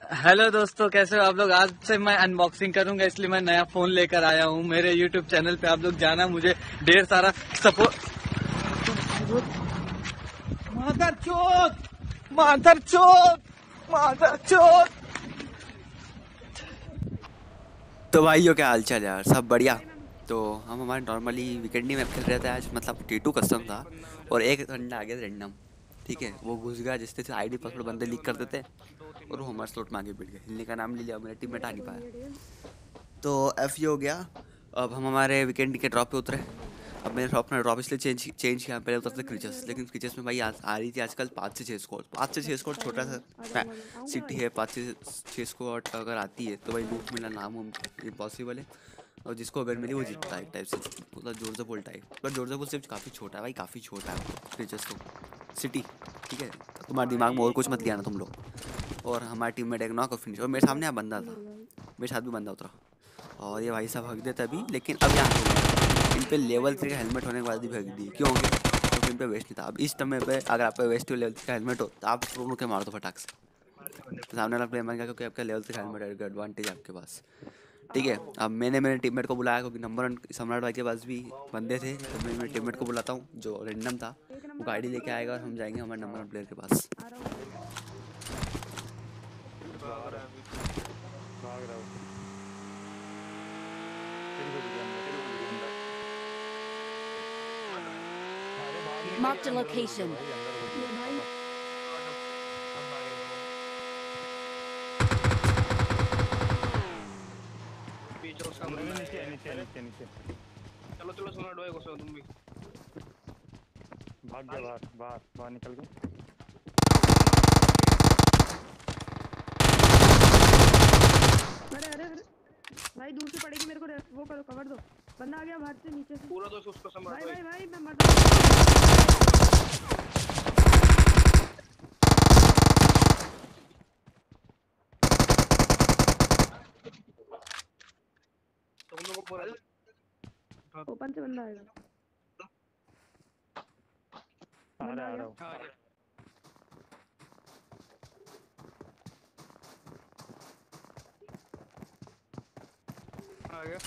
Hello दोस्तों, कैसे हो आप लोग। आज से मैं अनबॉक्सिंग करूंगा, इसलिए मैं नया फोन लेकर आया हूं। मेरे यूट्यूब चैनल पे आप लोग जाना, मुझे ढेर सारा सपोर्ट। मादर चोद, मादर चोद, मादर चोद। तो भाइयों, क्या हाल चाल यार, सब बढ़िया। तो हम हमारे नॉर्मली वीकेंड में खेल रहे थे आज, मतलब T2 कस्टम था और एक घंटा आ गया रैंडम। ठीक है, वो घुस गया जिससे से आईडी पासवर्ड बंदे लीक कर देते और वो हमारे स्लॉट में आगे बढ़ गया। हिलने का नाम ले लिया, मेरा टीम में आ नहीं पाया। तो एफ ये हो गया। अब हम हमारे वीकेंड के ड्रॉप पे उतरे। अब मैंने अपना ड्रॉप इसलिए चेंज किया, पहले उतरते क्रिचेस, लेकिन क्रिचेस में भाई आ रही थी आजकल 5 से 6 स्क्वाड। 5 से 6 स्क्वाड छोटा सा सिटी है। 5 से 6 स्क्वाड अगर आती है तो भाई लूट मिलना नाम इम्पॉसिबल है। और जिसको अगर मिली वो जीतता है, एक टाइप से, मतलब जोरजापुल टाइप। पर जोरजापुल सिर्फ काफ़ी छोटा है भाई, काफ़ी छोटा है क्रिचेस तो सिटी। ठीक है, तुम्हारे दिमाग में और कुछ मत लिया ना तुम लोग। और हमारी टीम में एक नॉक और फिनिश, और मेरे सामने यहाँ बंदा था, मेरे साथ भी बंदा उतरा और ये भाई साहब भाग देते अभी। लेकिन अब यहाँ इन पे लेवल 3 का हेलमेट होने के बाद भी भाग दी, क्यों होंगे, क्योंकि इन पे वेस्ट नहीं था। अब इस समय पे अगर आप पे वेस्ट लेवल 3 का हेलमेट हो तो आप प्रो के मार दो फटाक से। तो सामने वाला प्लेयर मान गया क्योंकि आपका लेवल 3 का हेलमेट है, एडवांटेज आपके पास। ठीक है, अब मैंने मेरे टीममेट को बुलाया क्योंकि नंबर 1 सम्राट भाई के पास भी बंदे थे। तो मैं मेरे टीममेट को बुलाता हूँ जो रेंडम था, वो गाड़ी लेके आएगा और हम जाएंगे हमारे नंबर 1 प्लेयर के पास। Marked a location. चलो चलो सुनो डोए को तुम भी भाग गया बाहर बाहर बाहर निकल गया। अरे अरे अरे भाई दूर से पड़ेगी मेरे को, वो करो, कवर दो। बंदा आ गया बाहर से, नीचे से पूरा दोस्त उसको संभाल भाई भाई भाई मैं मर तुम लोगों को पूरा ओपन से बंदा आएगा। आ रहा हूँ। आ गया।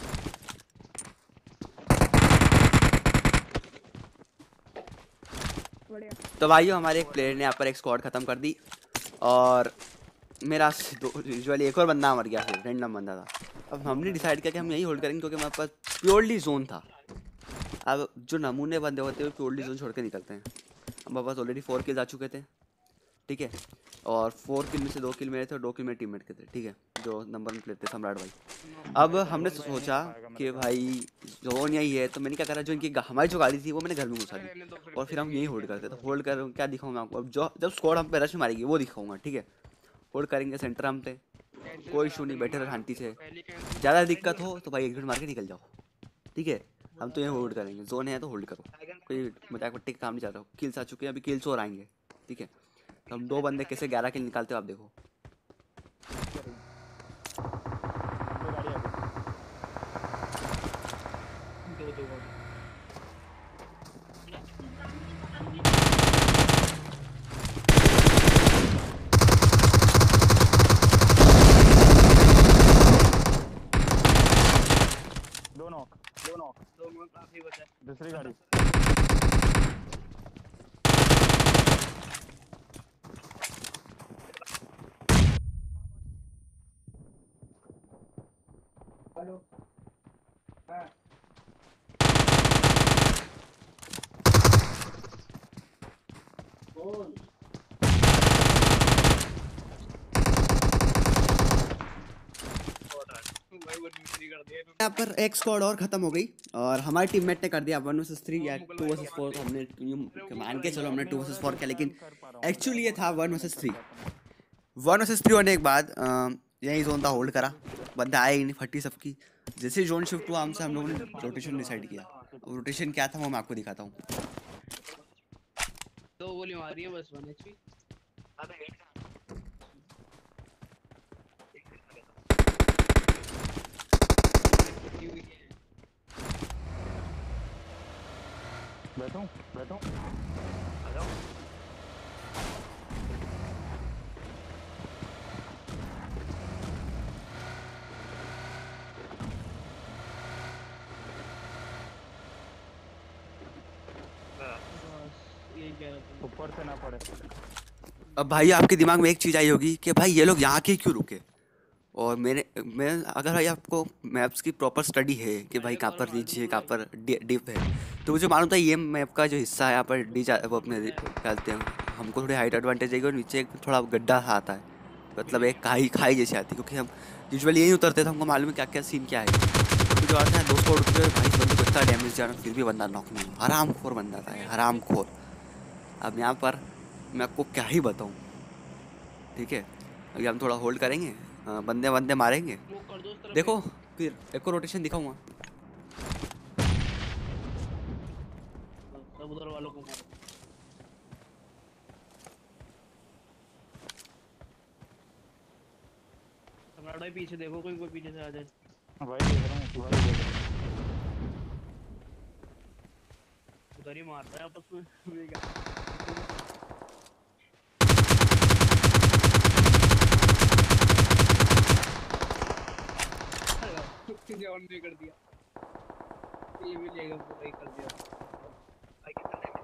बढ़िया। तो भाइयों, हमारे एक प्लेयर ने यहाँ पर एक स्क्वाड खत्म कर दी और मेरा यूजुअली एक और बंदा मर गया, फिर रैंडम बंदा था। अब हमने डिसाइड किया कि हम यही होल्ड करेंगे क्योंकि हमारे पास प्योरली जोन था। अब जो नमूने बंदे होते हैं वो प्योरली जोन छोड़ के निकलते हैं। हमारे पास ऑलरेडी 4 किल्स आ चुके थे। ठीक है, और 4 किल में से 2 किल मेरे थे और 2 किल मेरे टीममेट के थे। ठीक है, जो नंबर 1 प्लेयर थे सम्राट भाई। अब हमने सोचा कि भाई जोन यही है, तो मैंने क्या करा, जो इनकी हमारी जो गाड़ी थी वो मैंने घर में घुसा दी और फिर हम यही होल्ड करते। तो होल्ड कर क्या दिखाऊँ मैं आपको, अब जो जब स्क्वाड हम पे रश मारेगी वो दिखाऊंगा। ठीक है, होल्ड करेंगे सेंटर हम पे, कोई इशू नहीं, बैठे रहो शांति से। ज़्यादा दिक्कत हो तो भाई 1 मिनट मार के निकल जाओ। ठीक है, हम तो यहाँ होल्ड करेंगे, जोन है तो होल्ड करो, कोई मजाक मट्टी का काम नहीं चाहता। किल्स आ चुके हैं, अभी किल्स और आएंगे। ठीक है, तो हम 2 बंदे कैसे 11 किल निकालते हो आप देखो। दो नॉक काफी बचा। दूसरी गाड़ी यहाँ पर एक स्क्वाड और खत्म हो गई और हमारी टीममेट ने कर दिया 1 वर्सेस 3 या 2 वर्सेस 4। तो हमने मान के चलो हमने 2 वर्सेस 4 किया, लेकिन एक्चुअली ये था 1 वर्सेस 3। 1 वर्सेस 3 होने के बाद यही जोन था, होल्ड करा, बंदे आए ही नहीं, फटी सबकी। जैसे जोन शिफ्ट हुआ हमसे, हम लोगों ने रोटेशन डिसाइड किया। अब रोटेशन क्या था वो मैं आपको दिखाता हूँ। 2 गोली मारी है बस, 1 एचपी। बैठो बैठो। ऊपर से ना पड़े। अब भाई आपके दिमाग में एक चीज़ आई होगी कि भाई ये लोग यहाँ के क्यों रुके। और मैं अगर भाई आपको मैप्स की प्रॉपर स्टडी है कि भाई कहाँ पर रीच है कहाँ पर डिप है, तो मुझे मालूम था ये मैप का जो हिस्सा है यहाँ पर डी वो अपने डालते हैं, हमको थोड़ी हाइट एडवांटेज देगी और नीचे एक थोड़ा गड्ढा आता है, मतलब एक खाई खाई जैसी आती है, क्योंकि हम यूजुअली यहीं उतरते थे, हमको मालूम है क्या क्या सीन क्या है। तो जो आता है दोस्त को उठते भाई इस बंदे को इतना डैमेज जाना फिर भी बंदा नॉक नहीं हुआ, हराम खोर बंदा था हराम खोर। अब यहाँ पर मैं आपको क्या ही बताऊँ। ठीक है, अभी हम थोड़ा होल्ड करेंगे, बंदे बंदे मारेंगे, स्मोक कर दो उस तरफ देखो फिर एक और रोटेशन दिखाऊंगा। सब उधर वालों को मारो। सम्राट भाई पीछे देखो, कोई कोई पीछे से आ जाए। भाई देख रहा हूँ, भाई देख रहा हूँ। उधर ही मार रहा है आपस में। ये क्या? किसी और ने कर दिया, ये भी लेगा पूरा ही कर दिया भाई। कितना डैमेज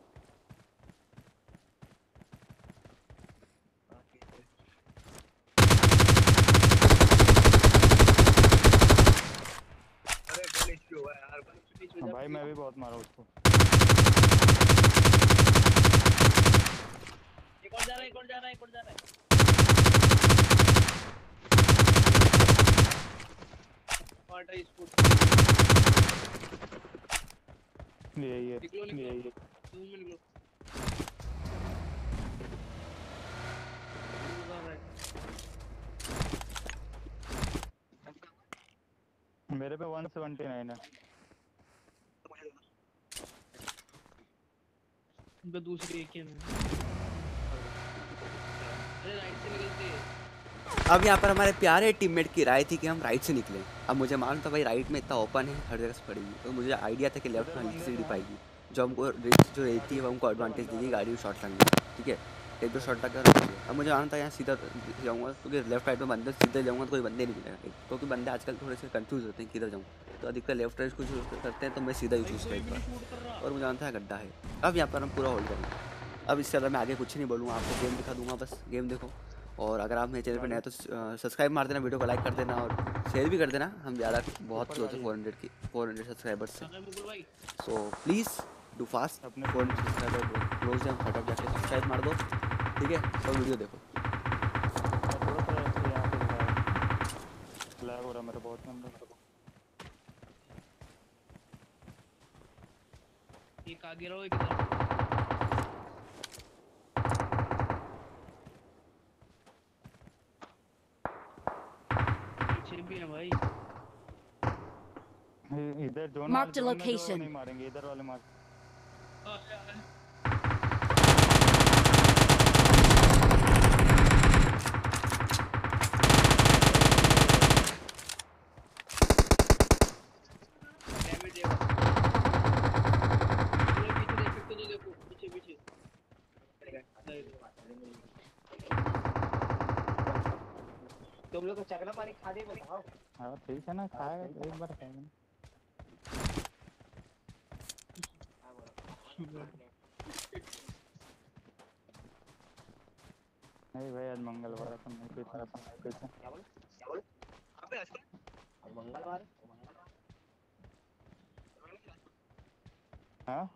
अरे गणेश क्यों हुआ यार, गणेश हो जा भाई मैं भी बहुत मारा उसको। एक और जा रहा है, एक और जा रहा है, एक और जा रहा है। पार्ट है इसको। यही है, निकलो निकलो, यही है। रूम में निकलो। मेरे पे 179 है। उनका दूसरी एक है ना। अरे राइट से निकलते हैं। अब यहाँ पर हमारे प्यारे टीममेट की राय थी कि हम राइट से निकलें। अब मुझे मालूम था भाई राइट में इतना ओपन है, हर जगह से पड़ेगी, तो मुझे आइडिया था कि लेफ्ट में हल्की से गिर पाएगी, जो हमको रिस्क जो रहती है वो हमको एडवांटेज देगी गाड़ी शॉट लगने। ठीक है, एक दो शॉट लगा। अब मुझे मालूम था यहाँ सीधा जाऊँगा, क्योंकि लेफ्ट राइट में बंदे सीधे जाऊँगा तो कोई बंदे नहीं मिलेगा, क्योंकि बंदे आजकल थोड़े से कंफ्यूज होते हैं किधर जाऊँ, तो अधिकतर लेफ्ट राइट को चूज़ करते हैं, तो मैं सीधा ही चूज़ करता और मुझे जानता है गड्ढा है। अब यहाँ पर हम पूरा होल्ड करेंगे। अब इससे ज़्यादा मैं आगे कुछ नहीं बोलूँगा, आपको गेम दिखा दूँगा, बस गेम देखो। और अगर आप मेरे चैनल पर नए तो सब्सक्राइब मार देना, वीडियो को लाइक कर देना और शेयर भी कर देना। हम ज़्यादा बहुत क्लोज है 400 सब्सक्राइबर्स से, सो प्लीज़ डू फास्ट। अपने 400 सब्सक्राइबर क्लोज है, हम फटाफट जाके सब्सक्राइब मार दो। ठीक है, तो वीडियो देखो। थोड़ा सा ऐसे यहाँ पे दिखा रहा। लैग हो रहा मेरा बहुत नंबर। एक आगे रहो, एक इधर। पीछे भी है भाई। इधर जोन Mark the जोन में जो location. नहीं मारेंगे, इधर वाले मार। डैमेज है। पूरे पीछे देख सकते हो तो देखो, पीछे पीछे। तुम लोग को चकना पानी खा दे बताओ। हाँ ठीक है ना, खाएगा एक बार खाएगा ना। नहीं भाई आज मंगलवार है, तो नहीं पीता, तो नहीं पीता। क्या बोले अबे आज मंगलवार। हाँ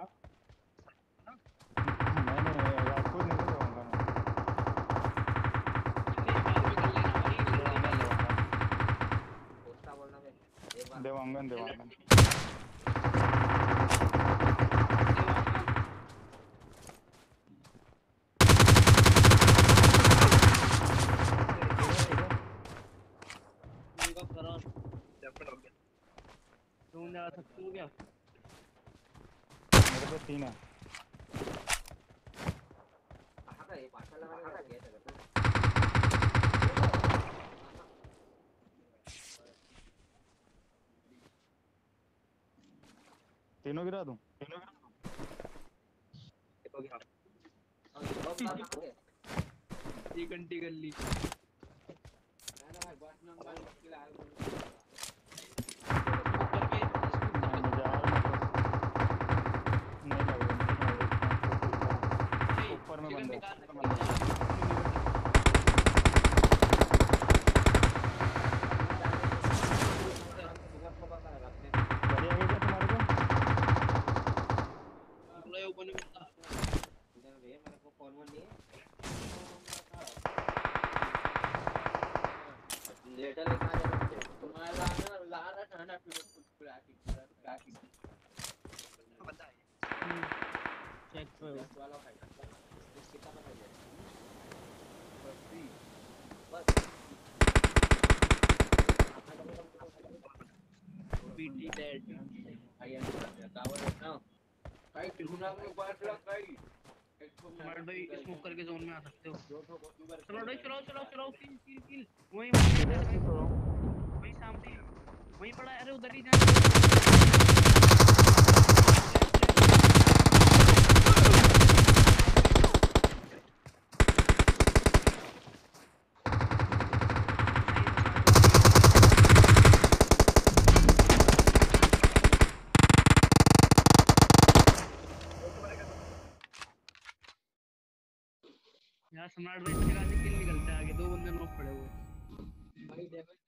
नहीं रात को नहीं जाऊँगा मैं। देवांगन देवांगन तुम जा सकते हो क्या? मेरे पे 3 है। तीनों गिरा दूं? एक घंटी कर ली। नहीं लग रहा, नहीं लग रहा। में चिकन बंदे निकाल ऊपर बंदे गाड़ी आगे क्या तुम्हारे को पूरा ऊपर नहीं मिलता चेक करो पीटी डेड स्मार्ट भाई स्मोक करके जोन में आ सकते हो चलो भाई चलो चलो चलो किल किल किल वहीं किधर से तो वहीं सामने वहीं पड़ा है अरे उधर ही जाना यार सम्राट भाई इसके बाद किल निकलता है आगे दो बंदे नॉक पड़े हुए